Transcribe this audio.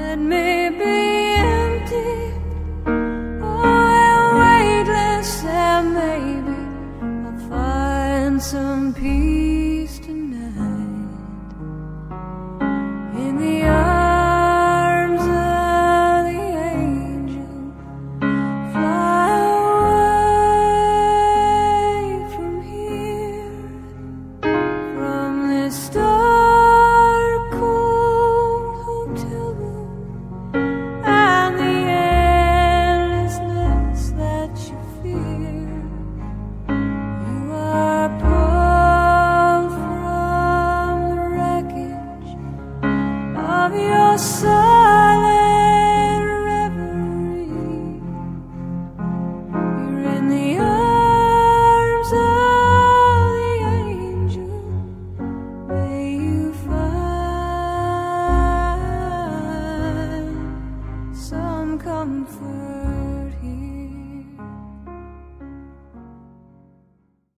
Let me be empty, weightless, and maybe I'll find some peace tonight in the arms of the angel. Fly away from here, from this dark, cold hotel room and the endlessness that you fear. You are pulled from the wreckage of your silent reverie. You're in the arms of the angel. May you find some comfort.